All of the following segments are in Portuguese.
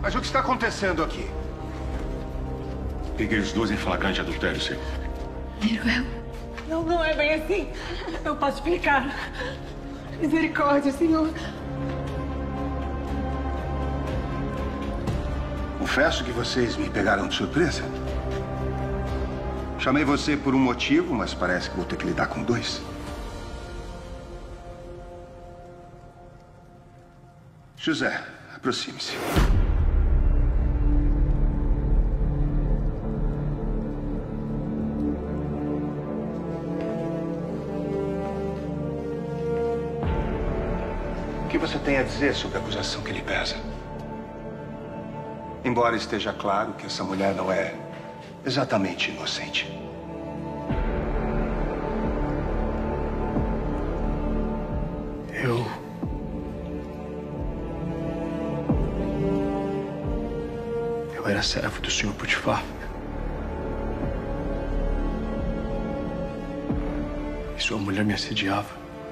Mas o que está acontecendo aqui? Peguei os dois em flagrante adultério, senhor. Meruel? Não é bem assim. Eu posso explicar. Misericórdia, senhor. Confesso que vocês me pegaram de surpresa. Chamei você por um motivo, mas parece que vou ter que lidar com dois. José, aproxime-se. O que você tem a dizer sobre a acusação que lhe pesa? Embora esteja claro que essa mulher não é exatamente inocente. Eu era servo do senhor Potifar. E sua mulher me assediava.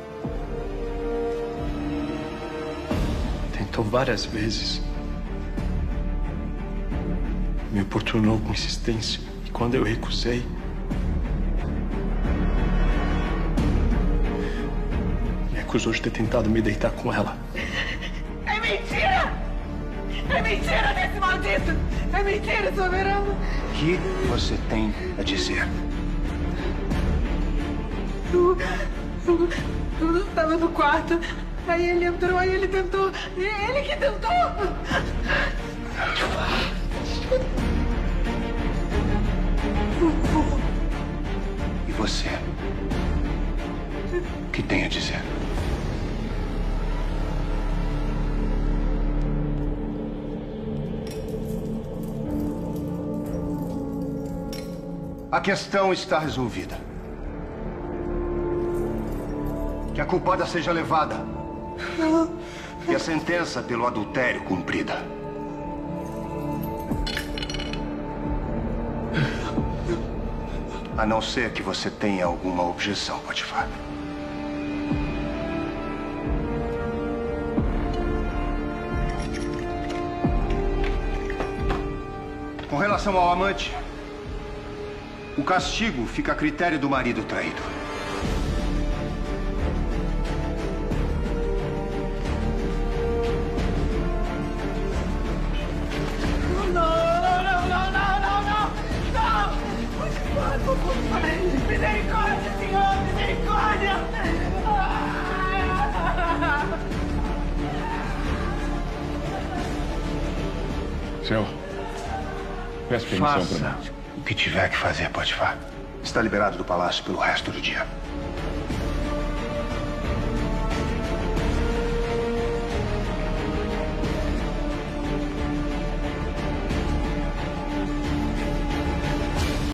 Tentou várias vezes. Me importunou com insistência. E quando eu recusei, me acusou de ter tentado me deitar com ela. É mentira! É mentira desse maldito! É mentira, soberano! O que você tem a dizer? Eu estava no quarto. Aí ele entrou, aí ele tentou. Ele que tentou! E você? O que tem a dizer? A questão está resolvida. Que a culpada seja levada. E a sentença pelo adultério cumprida. A não ser que você tenha alguma objeção, Potifar. Com relação ao amante, o castigo fica a critério do marido traído. Misericórdia, senhor! Misericórdia! Senhor, peço permissão para mim. Faça o que tiver que fazer, Potifar. Está liberado do palácio pelo resto do dia.